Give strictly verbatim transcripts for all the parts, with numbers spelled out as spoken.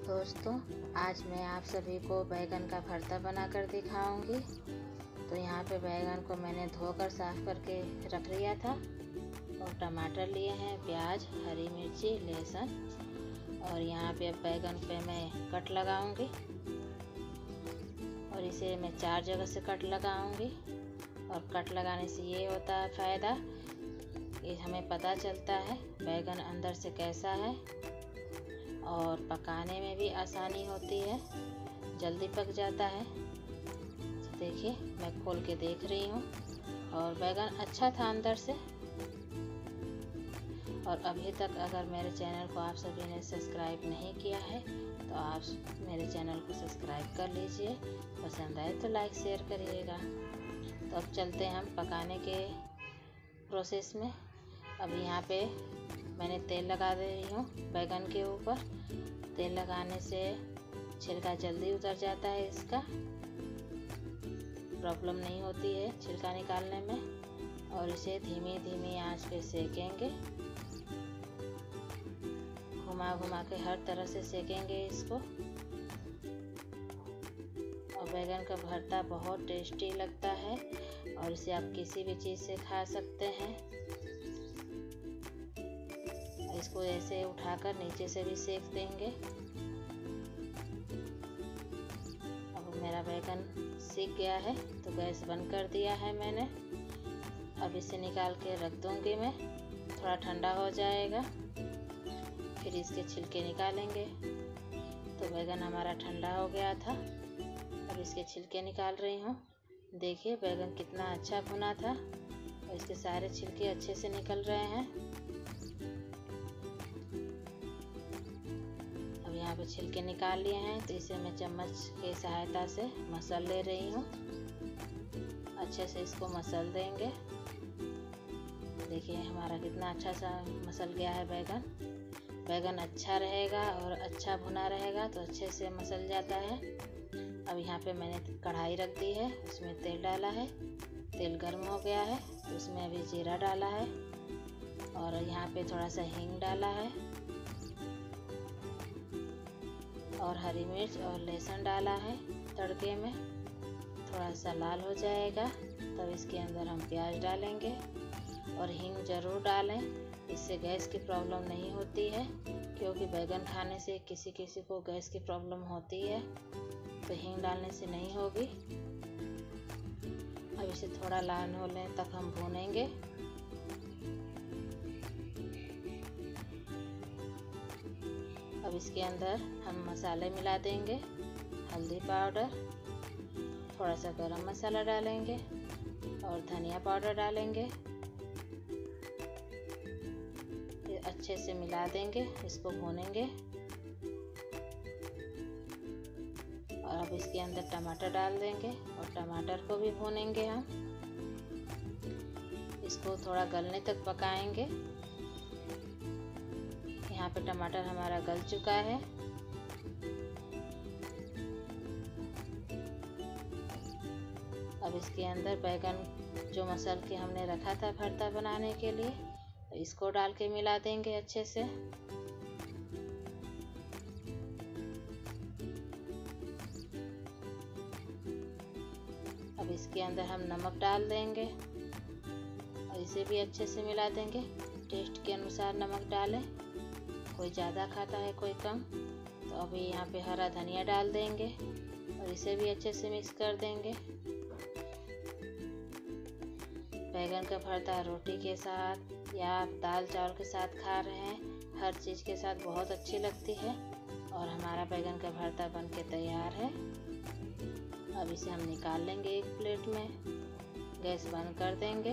दोस्तों, आज मैं आप सभी को बैगन का भरता बनाकर दिखाऊंगी। तो यहाँ पे बैगन को मैंने धोकर साफ करके रख लिया था और टमाटर लिए हैं, प्याज, हरी मिर्ची, लहसुन। और यहाँ पे अब बैगन पे मैं कट लगाऊंगी और इसे मैं चार जगह से कट लगाऊंगी। और कट लगाने से ये होता है फ़ायदा कि हमें पता चलता है बैगन अंदर से कैसा है और पकाने में भी आसानी होती है, जल्दी पक जाता है। देखिए, मैं खोल के देख रही हूँ और बैगन अच्छा था अंदर से। और अभी तक अगर मेरे चैनल को आप सभी ने सब्सक्राइब नहीं किया है तो आप मेरे चैनल को सब्सक्राइब कर लीजिए। पसंद आए तो लाइक शेयर करिएगा। तो अब चलते हैं हम पकाने के प्रोसेस में। अब यहाँ पे मैंने तेल लगा दे रही हूँ बैगन के ऊपर। तेल लगाने से छिलका जल्दी उतर जाता है, इसका प्रॉब्लम नहीं होती है छिलका निकालने में। और इसे धीमी धीमी आंच पे सेकेंगे, घुमा घुमा के हर तरह से सेकेंगे इसको। और बैगन का भरता बहुत टेस्टी लगता है और इसे आप किसी भी चीज़ से खा सकते हैं। इसको ऐसे उठाकर नीचे से भी सेक देंगे। अब मेरा बैगन सीख गया है तो गैस बंद कर दिया है मैंने। अब इसे निकाल के रख दूंगी मैं, थोड़ा ठंडा हो जाएगा फिर इसके छिलके निकालेंगे। तो बैगन हमारा ठंडा हो गया था, अब इसके छिलके निकाल रही हूँ। देखिए बैगन कितना अच्छा भुना था और इसके सारे छिलके अच्छे से निकल रहे हैं। यहाँ पे छिलके निकाल लिए हैं तो इसे मैं चम्मच के सहायता से मसल ले रही हूँ। अच्छे से इसको मसल देंगे। देखिए हमारा कितना अच्छा सा मसल गया है बैगन। बैगन अच्छा रहेगा और अच्छा भुना रहेगा तो अच्छे से मसल जाता है। अब यहाँ पे मैंने कढ़ाई रख दी है, उसमें तेल डाला है। तेल गर्म हो गया है तो उसमें अभी जीरा डाला है और यहाँ पे थोड़ा सा हींग डाला है और हरी मिर्च और लहसुन डाला है तड़के में। थोड़ा सा लाल हो जाएगा तब इसके अंदर हम प्याज डालेंगे और हींग ज़रूर डालें, इससे गैस की प्रॉब्लम नहीं होती है। क्योंकि बैगन खाने से किसी किसी को गैस की प्रॉब्लम होती है तो हींग डालने से नहीं होगी। अब इसे थोड़ा लाल होने तक हम भूनेंगे। अब इसके अंदर हम मसाले मिला देंगे, हल्दी पाउडर, थोड़ा सा गरम मसाला डालेंगे और धनिया पाउडर डालेंगे। ये अच्छे से मिला देंगे, इसको भूनेंगे। और अब इसके अंदर टमाटर डाल देंगे और टमाटर को भी भूनेंगे हम। इसको थोड़ा गलने तक पकाएंगे। यहाँ पे टमाटर हमारा गल चुका है। अब इसके अंदर बैगन जो मसल के हमने रखा था भरता बनाने के लिए, इसको डाल के मिला देंगे अच्छे से। अब इसके अंदर हम नमक डाल देंगे और इसे भी अच्छे से मिला देंगे। टेस्ट के अनुसार नमक डालें, कोई ज़्यादा खाता है कोई कम। तो अभी यहाँ पे हरा धनिया डाल देंगे और इसे भी अच्छे से मिक्स कर देंगे। बैगन का भरता रोटी के साथ या आप दाल चावल के साथ खा रहे हैं, हर चीज़ के साथ बहुत अच्छी लगती है। और हमारा बैगन का भरता बन के तैयार है। अब इसे हम निकाल लेंगे एक प्लेट में, गैस बंद कर देंगे।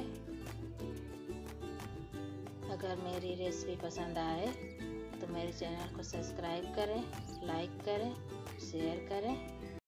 अगर मेरी रेसिपी पसंद आए तो मेरे चैनल को सब्सक्राइब करें, लाइक करें, शेयर करें।